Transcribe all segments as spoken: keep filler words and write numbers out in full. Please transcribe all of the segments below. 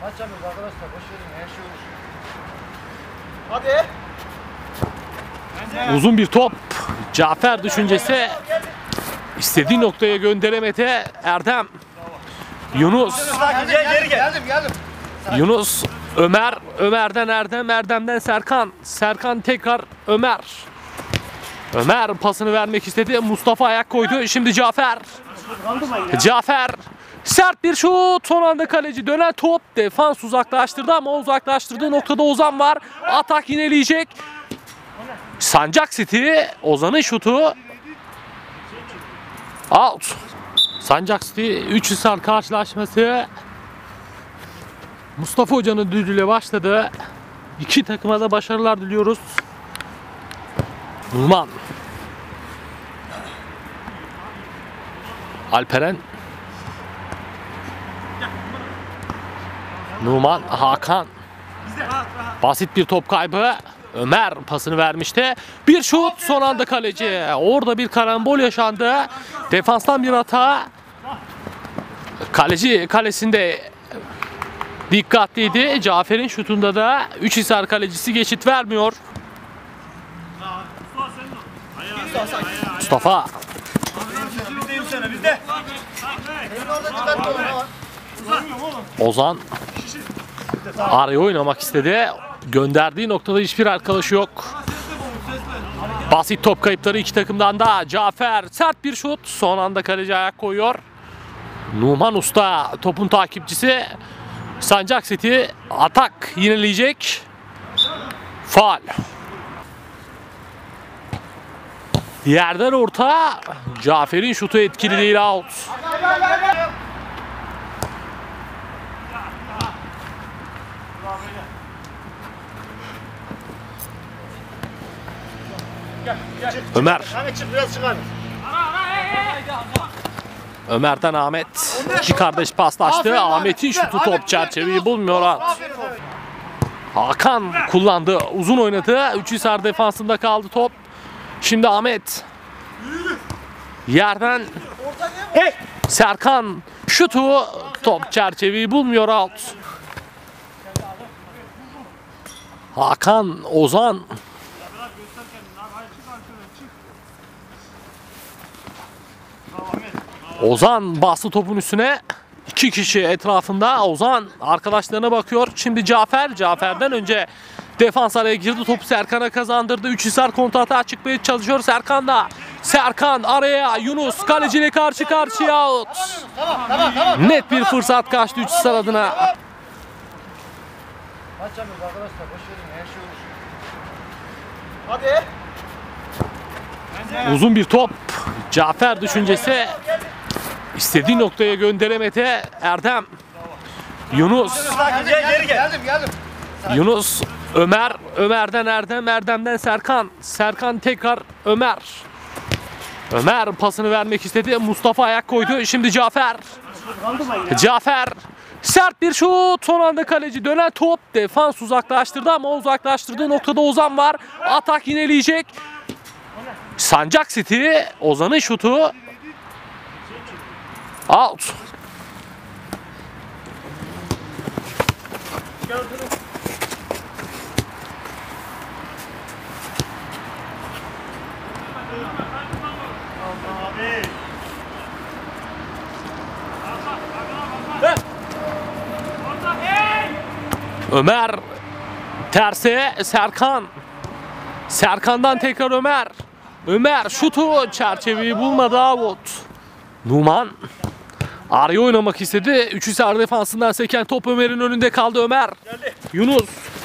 Kaçamıyoruz arkadaşlar. Boş verin. Her şey olur. Hadi. Uzun bir top. Cafer düşüncesi. İstediği noktaya gönderemedi. Erdem. Yunus. Geldim, geldim, geldim, geldim. Yunus. Ömer. Ömer'den Erdem. Erdem'den Serkan. Serkan tekrar Ömer. Ömer pasını vermek istedi. Mustafa ayak koydu. Şimdi Cafer. Cafer. Sert bir şut. Son anda kaleci dönen top. Defans uzaklaştırdı ama uzaklaştırdığı noktada Ozan var. Atak yineleyecek. Sancak City. Ozan'ın şutu. Out. Sancak City üç Hisar karşılaşması. Mustafa Hoca'nın düdüğüyle başladı. İki takıma da başarılar diliyoruz. Numan. Alperen. Numan, Hakan. Basit bir top kaybı. Ömer pasını vermişti. Bir şut, son anda kaleci. Orada bir karambol yaşandı. Defanstan bir hata. Kaleci kalesinde dikkatliydi. Cafer'in şutunda da üç Hisar kalecisi geçit vermiyor. Mustafa. Ozan araya oynamak istedi. Gönderdiği noktada hiçbir arkadaşı yok. Basit top kayıpları iki takımdan da. Cafer sert bir şut. Son anda kaleci ayak koyuyor. Numan Usta topun takipçisi. Sancak City atak yineleyecek. Faul. Yerden orta. Cafer'in şutu etkili değil, out. Ömer. Ömer'den Ahmet. İki kardeş paslaştı. Ahmet'in şutu top çerçeveyi bulmuyor. Hakan kullandı. Uzun oynadı. üç Hisar defansında kaldı top. Şimdi Ahmet. Yerden Serkan şutu top çerçeveyi bulmuyor, out. Hakan, Ozan. Ozan bastı topun üstüne. İki kişi etrafında. Ozan arkadaşlarına bakıyor. Şimdi Cafer. Cafer'den önce defans araya girdi. Topu Serkan'a kazandırdı. üç Hisar kontrata çıkmaya çalışıyor. Serkan da. Serkan araya. Yunus kaleciyle karşı karşıya, out. Net bir fırsat kaçtı üç Hisar adına. Kaçamıyoruz arkadaşlar. Boş verin. Her şey olur. Hadi. Uzun bir top. Cafer düşüncesi. İstediği noktaya gönderemedi. Erdem. Yunus. Geldim, geldim, geldim. Yunus. Ömer. Ömer'den Erdem. Erdem'den Serkan. Serkan tekrar Ömer. Ömer pasını vermek istedi. Mustafa ayak koydu. Şimdi Cafer. Cafer. Sert bir şut. Son anda kaleci dönen top. Defans uzaklaştırdı ama uzaklaştırdığı noktada Ozan var. Atak yineleyecek. Sancak City. Ozan'ın şutu. Out. Ömer terse Serkan. Serkan'dan tekrar Ömer. Ömer şutu çerçeveyi bulmadı, out. Numan araya oynamak istedi. üç Hisar defansından seken top Ömer'in önünde kaldı. Ömer. Yunus.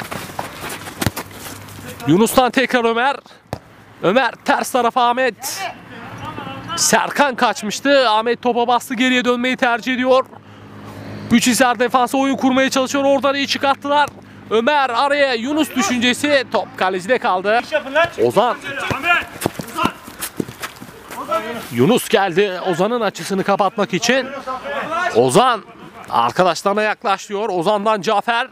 Yunus'tan tekrar Ömer. Ömer ters tarafa Ahmet. Serkan kaçmıştı. Ahmet topa bastı, geriye dönmeyi tercih ediyor. üç Hisar defansı oyun kurmaya çalışıyor. Oradan iyi çıkarttılar. Ömer araya, Yunus düşüncesi. Top kalecide kaldı. Ozan. Yunus geldi Ozan'ın açısını kapatmak için. Ozan arkadaşlarına yaklaşıyor. Ozan'dan Cafer.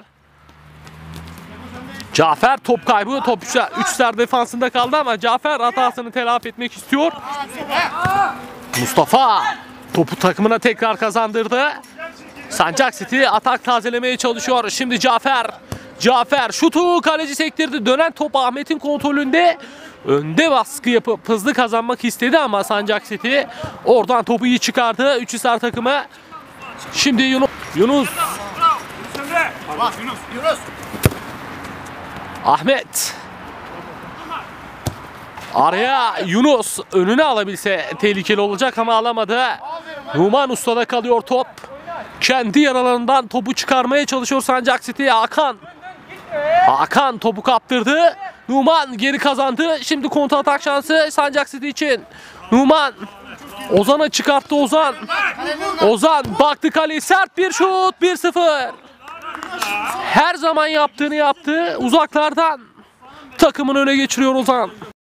Cafer top kaybı. Top üç Hisar defansında kaldı ama Cafer hatasını telafi etmek istiyor. Mustafa topu takımına tekrar kazandırdı. Sancak City atak tazelemeye çalışıyor. Şimdi Cafer. Cafer şutu, kaleci sektirdi. Dönen top Ahmet'in kontrolünde. Önde baskı yapıp hızlı kazanmak istedi ama Sancak City oradan topu iyi çıkardı. Üçhisar takımı. Şimdi Yunus. Yunus. Bak Yunus. Yunus. Ahmet. Araya Yunus önüne alabilse tehlikeli olacak ama alamadı. Numan Usta'da kalıyor top. Kendi yaralarından topu çıkarmaya çalışıyor Sancak City. Hakan. Hakan topu kaptırdı. Numan geri kazandı. Şimdi kontra atak şansı Sancak City için. Numan. Ozan'a çıkarttı Ozan. Ozan baktı kaleye, sert bir şut. bir sıfır. Her zaman yaptığını yaptı. Uzaklardan takımını öne geçiriyor Ozan.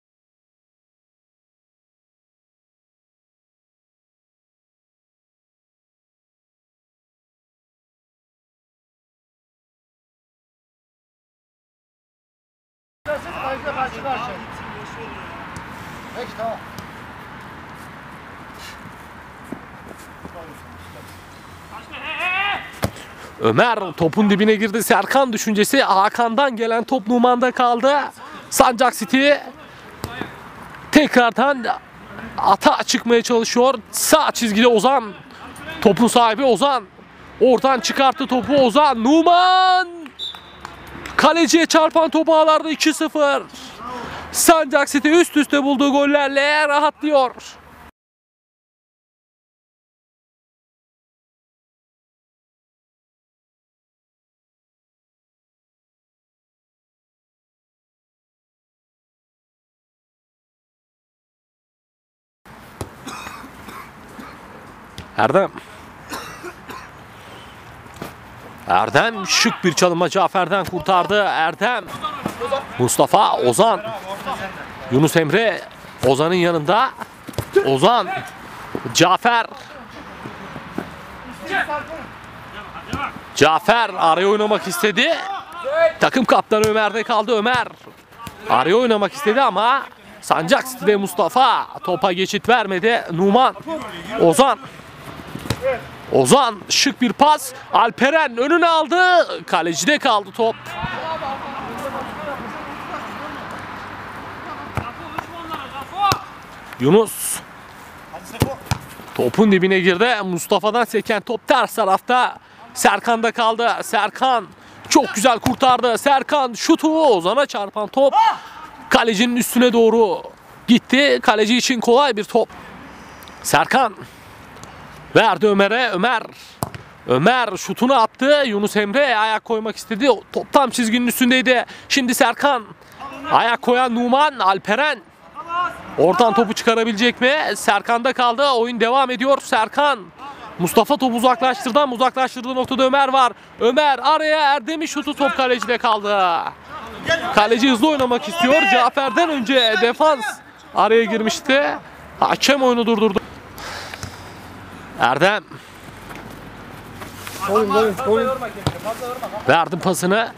Karşı karşı karşı. Peki tamam. Ömer topun dibine girdi. Serkan düşüncesi, Hakan'dan gelen top Numan'da kaldı. Sancak City tekrardan ata çıkmaya çalışıyor. Sağ çizgide Ozan. Topun sahibi Ozan. Oradan çıkarttı topu Ozan. Numan. Kaleciye çarpan top ağlarda iki sıfır. Sancak City üst üste bulduğu gollerle rahatlıyor. Erdem. Erdem şık bir çalıma Cafer'den kurtardı. Erdem. Mustafa, Ozan. Yunus Emre Ozan'ın yanında. Ozan. Cafer. Cafer araya oynamak istedi. Takım kaptanı Ömer'de kaldı. Ömer araya oynamak istedi ama Sancak City'de Mustafa topa geçit vermedi. Numan. Ozan. Ozan şık bir pas. Alperen önüne aldı. Kalecide kaldı top. Yunus. Topun dibine girdi. Mustafa'dan seken top ters tarafta. Serkan'da kaldı. Serkan çok güzel kurtardı. Serkan şutu, Ozan'a çarpan top kalecinin üstüne doğru gitti. Kaleci için kolay bir top. Serkan verdi Ömer'e. Ömer. Ömer şutunu attı. Yunus Emre ayak koymak istedi. Top tam çizginin üstündeydi. Şimdi Serkan. Ayak koyan Numan. Alperen. Oradan topu çıkarabilecek mi? Serkan'da kaldı. Oyun devam ediyor. Serkan. Mustafa topu uzaklaştırdı ama uzaklaştırdığı noktada Ömer var. Ömer araya, Erdem'in şutu, top kalecide kaldı. Kaleci hızlı oynamak istiyor. Cafer'den önce defans araya girmişti. Hakem oyunu durdurdu. Erdem. Oyun oyun oyun. Verdim pasını.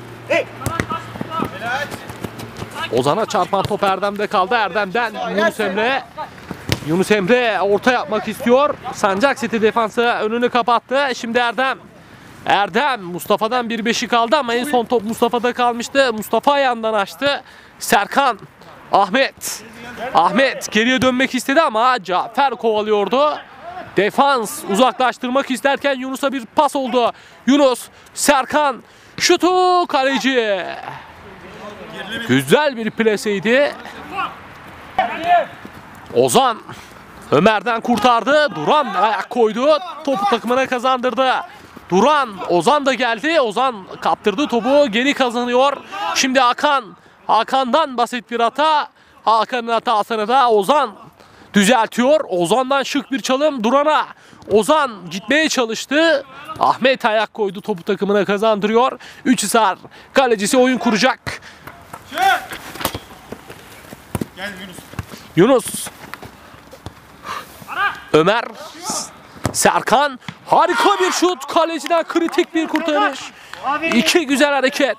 Ozan'a çarpan top Erdem'de kaldı. Erdem'den Yunus Emre. Yunus Emre orta yapmak istiyor. Sancak City defansı önünü kapattı. Şimdi Erdem. Erdem Mustafa'dan bir beşi kaldı ama en son top Mustafa'da kalmıştı. Mustafa ayağından açtı. Serkan. Ahmet. Ahmet geriye dönmek istedi ama Cafer kovalıyordu. Defans uzaklaştırmak isterken Yunus'a bir pas oldu. Yunus. Serkan. Şutu, kaleci. Güzel bir plaseydi. Ozan Ömer'den kurtardı. Duran ayak koydu. Topu takımına kazandırdı. Duran, Ozan da geldi. Ozan kaptırdı topu. Geri kazanıyor. Şimdi Hakan. Hakan'dan basit bir hata. Hakan'ın hatasını da Ozan düzeltiyor. Ozan'dan şık bir çalım Duran'a. Ozan gitmeye çalıştı. Ahmet ayak koydu. Topu takımına kazandırıyor. Üçhisar kalecisi oyun kuracak. Gel Yunus. Yunus. Ömer. Serkan. Harika bir şut. Kaleciden kritik bir kurtarış. İki güzel hareket.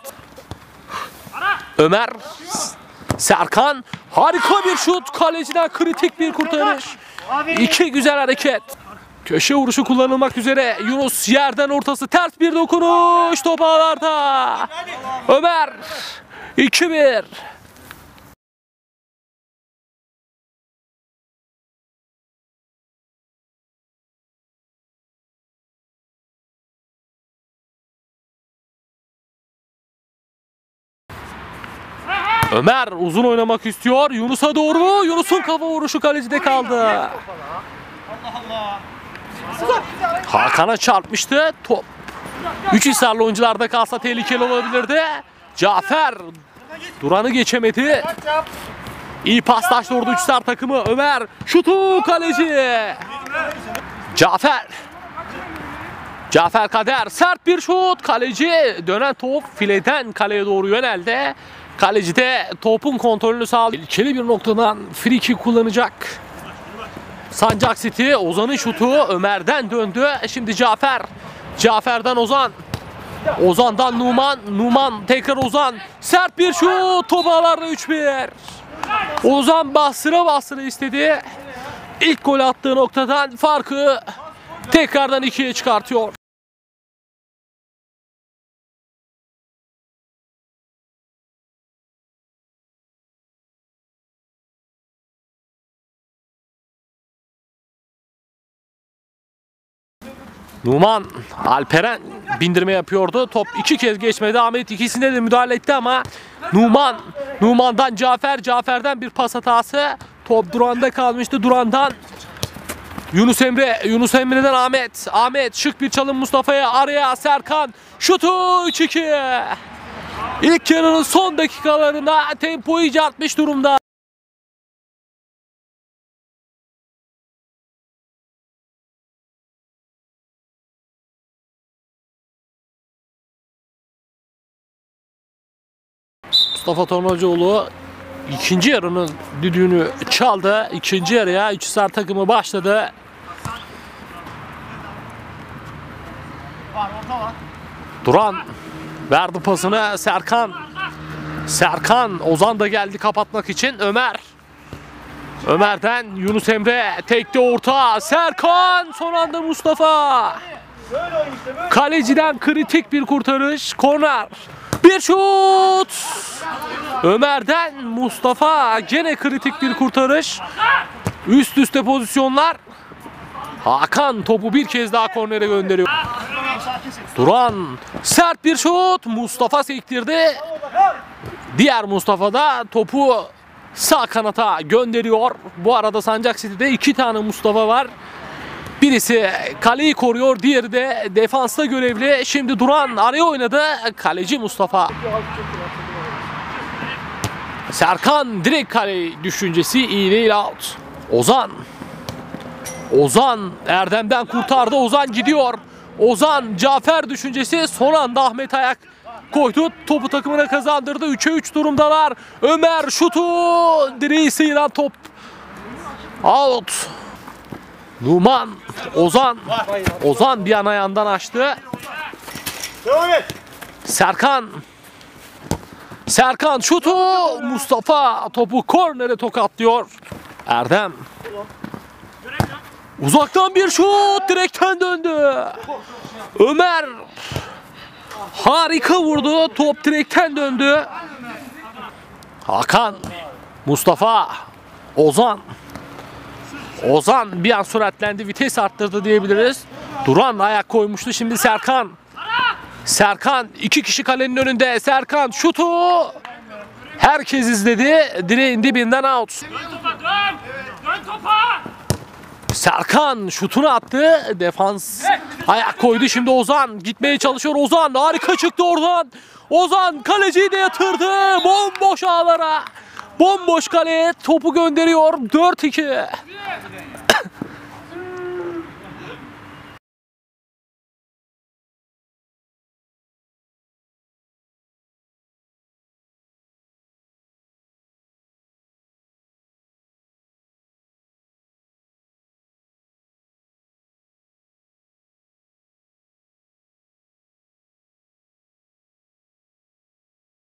Ömer. Serkan. Harika bir şut. Kaleciden kritik bir kurtarış. İki güzel hareket. Köşe vuruşu kullanılmak üzere. Yunus yerden ortası ters bir dokunuş. Top ağlarda. Ömer iki bir. Ömer uzun oynamak istiyor. Yunus'a doğru. Yunus'un kafa vuruşu kalecide kaldı. Hakan'a çarpmıştı. Top üç hisarlı oyuncularda kalsa tehlikeli olabilirdi. Cafer Duran'ı geçemedi. İyi paslaştı orada üç hisar takımı. Ömer şutu kaleci. Cafer. Cafer Kader sert bir şut. Kaleci dönen top fileden kaleye doğru yöneldi. Kaleci de topun kontrolünü sağladı. İlkeli bir noktadan free kick kullanacak. Sancak City. Ozan'ın şutu Ömer'den döndü. Şimdi Cafer. Cafer'den Ozan. Ozan'dan Numan. Numan tekrar Ozan. Sert bir şut. Top ağlarda üç bir. Ozan bastıra bastıra istedi. İlk gol attığı noktadan farkı tekrardan ikiye çıkartıyor. Numan, Alperen bindirme yapıyordu. Top iki kez geçmedi. Ahmet ikisinde de müdahale etti ama Numan, Numan'dan Cafer, Cafer'den bir pas hatası. Top Duran'da kalmıştı. Duran'dan Yunus Emre, Yunus Emre'den Ahmet. Ahmet şık bir çalım Mustafa'ya, araya Serkan. Şutu üç iki. İlk yarının son dakikalarında tempo iyice artmış durumda. Mustafa Tornacıoğlu ikinci yarının düdüğünü çaldı. İkinci yarıya üç hisar takımı başladı. Duran verdi pasını Serkan. Serkan, Ozan da geldi kapatmak için. Ömer. Ömer'den Yunus Emre tekte orta. Serkan, son anda Mustafa. Kaleciden kritik bir kurtarış. Korner. Bir şut. Ömer'den Mustafa, gene kritik bir kurtarış. Üst üste pozisyonlar. Hakan topu bir kez daha kornere gönderiyor. Duran sert bir şut. Mustafa sektirdi. Diğer Mustafa da topu sağ kanata gönderiyor. Bu arada Sancak City'de iki tane Mustafa var. Birisi kaleyi koruyor, diğeri de defansta görevli. Şimdi Duran araya oynadı. Kaleci Mustafa. Serkan direkt kale düşüncesi, iyi değil, out. Ozan. Ozan Erdem'den kurtardı. Ozan gidiyor. Ozan, Cafer düşüncesi, son anda Ahmet ayak koydu. Topu takımına kazandırdı. üçe üç durumdalar. Ömer şutu. Direği sıyıran top. Out. Numan, Ozan. Ozan bir an ayağından açtı. Serkan. Serkan şutu. Mustafa topu kornere tokatlıyor. Erdem. Uzaktan bir şut, direkten döndü. Ömer harika vurdu. Top direkten döndü. Hakan, Mustafa, Ozan. Ozan bir an süratlendi, vites arttırdı diyebiliriz. Duran ayak koymuştu. Şimdi Serkan. Serkan iki kişi kalenin önünde. Serkan şutu. Herkes izledi. Direğin dibinden out. Dön topa, dön. Dön topa. Serkan şutunu attı. Defans ayak koydu. Şimdi Ozan gitmeye çalışıyor. Ozan harika çıktı oradan. Ozan kaleciyi de yatırdı. Bomboş ağlara. Bomboş kaleye topu gönderiyor. dört iki.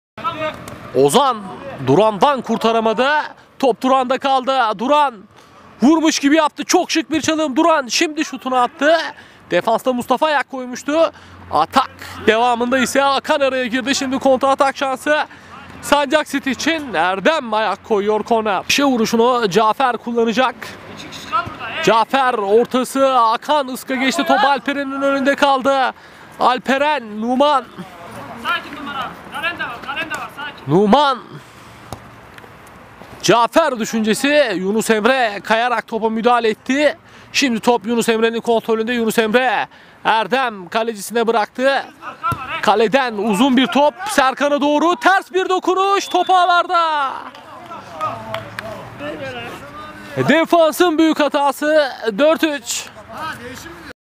Ozan Duran'dan kurtaramadı. Top Duran'da kaldı. Duran. Vurmuş gibi yaptı. Çok şık bir çalım. Duran şimdi şutunu attı. Defansta Mustafa ayak koymuştu. Atak devamında ise Hakan araya girdi. Şimdi kontra atak şansı Sancak City için. Erdem ayak koyuyor korner. Şe vuruşunu Cafer kullanacak. İki kişi kal burada. Hey. Cafer ortası, Hakan ıska geçti. Top Alperen'in önünde kaldı. Alperen, Numan. Sakin numara. Kalem de var. Kalem de var. Sakin. Numan. Cafer düşüncesi. Yunus Emre kayarak topa müdahale etti. Şimdi top Yunus Emre'nin kontrolünde. Yunus Emre Erdem kalecisine bıraktı. Arkan var. Hey. Kaleden uzun bir top Serkan'a doğru. Ters bir dokunuş. Top ağlarda. Defansın büyük hatası. dört üç. Ha değişim mi?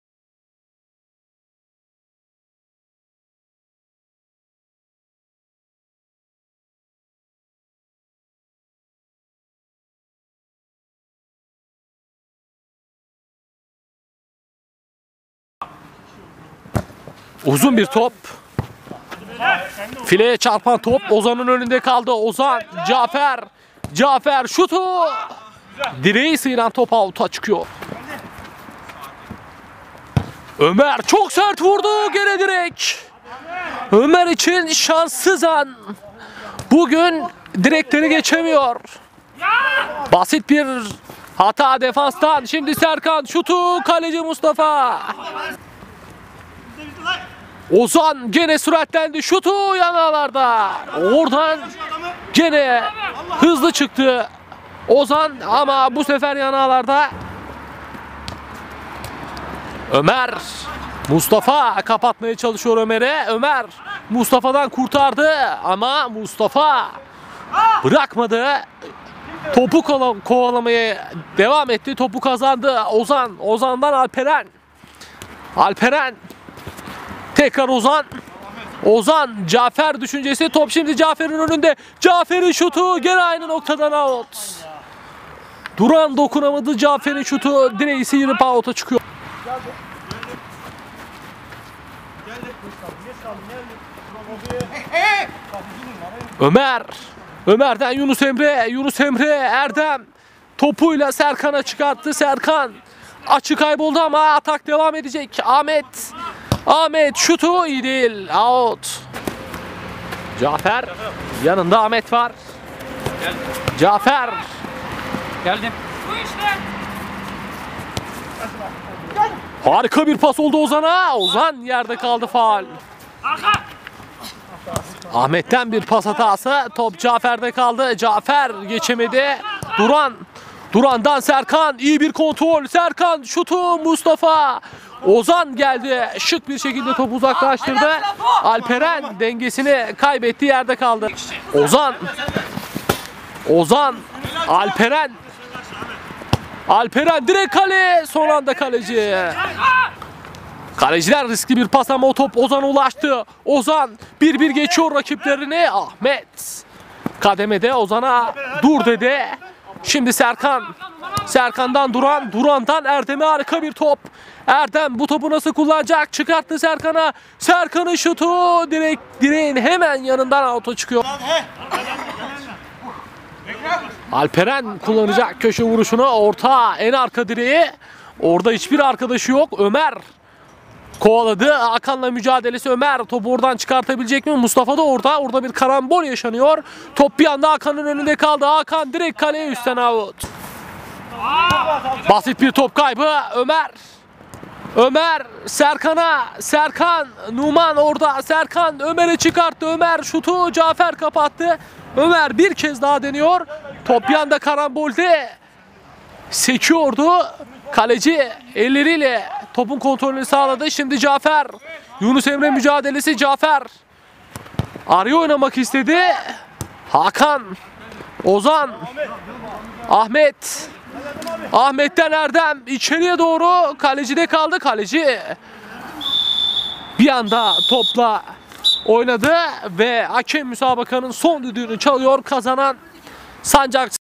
Uzun bir top. Fileye çarpan top Ozan'ın önünde kaldı. Ozan, Cafer. Cafer şutu. Direği sıyıran top out'a çıkıyor. Ömer çok sert vurdu. Gene direk. Ömer için şanssız an. Bugün direkleri geçemiyor. Basit bir hata defanstan. Şimdi Serkan şutu. Kaleci Mustafa. Ozan gene süratlendi. Şutu yanağlarda. Oradan gene hızlı çıktı Ozan ama bu sefer yanağlarda. Ömer. Mustafa kapatmaya çalışıyor Ömer'e. Ömer Mustafa'dan kurtardı ama Mustafa bırakmadı. Topu kovalamaya devam etti. Topu kazandı Ozan. Ozan'dan Alperen. Alperen. Tekrar Ozan. Ozan, Cafer düşüncesi. Top şimdi Cafer'in önünde. Cafer'in şutu gene aynı noktadan out. Duran dokunamadı. Cafer'in şutu direği sıyırıp out'a çıkıyor. Ömer. Ömer'den Yunus Emre. Yunus Emre, Erdem. Topuyla Serkan'a çıkarttı. Serkan açı kayboldu ama atak devam edecek. Ahmet. Ahmet şutu iyi değil. Out. Cafer. Yanında Ahmet var. Cafer. Geldim. Bu işte. Harika bir pas oldu Ozan'a. Ozan yerde kaldı, faul. Arka. Ahmet'ten bir pas hatası. Top Cafer'de kaldı. Cafer geçemedi. Duran. Duran'dan Serkan. İyi bir kontrol. Serkan şutu Mustafa. Ozan geldi. Şık bir şekilde topu uzaklaştırdı. Alperen dengesini kaybetti, yerde kaldı. Ozan. Ozan. Alperen. Alperen direkt kale. Son anda kaleci. Kaleciler riskli bir pas ama o top Ozan'a ulaştı. Ozan bir bir geçiyor rakiplerini. Ahmet kademede Ozan'a dur dedi. Şimdi Serkan. Serkan'dan Duran. Duran'dan Erdem'e harika bir top. Erdem bu topu nasıl kullanacak? Çıkarttı Serkan'a. Serkan'ın şutu direkt direğin hemen yanından out'a çıkıyor. Alperen kullanacak köşe vuruşunu. Orta en arka direği. Orada hiçbir arkadaşı yok. Ömer kovaladı. Hakan'la mücadelesi. Ömer topu oradan çıkartabilecek mi? Mustafa da orada. Orada bir karambol yaşanıyor. Top bir anda Hakan'ın önünde kaldı. Hakan direkt kaleye üstten out. Basit bir top kaybı. Ömer. Ömer Serkan'a. Serkan. Numan orada. Serkan Ömer'e çıkarttı. Ömer şutu. Cafer kapattı. Ömer bir kez daha deniyor. Top bir anda karambolde sekiyordu. Kaleci elleriyle topun kontrolünü sağladı. Şimdi Cafer. Yunus Emre mücadelesi. Cafer araya oynamak istedi. Hakan. Ozan. Ahmet. Ahmet'ten Erdem içeriye doğru, kalecide kaldı. Kaleci bir anda topla oynadı ve hakem müsabakanın son düdüğünü çalıyor. Kazanan Sancak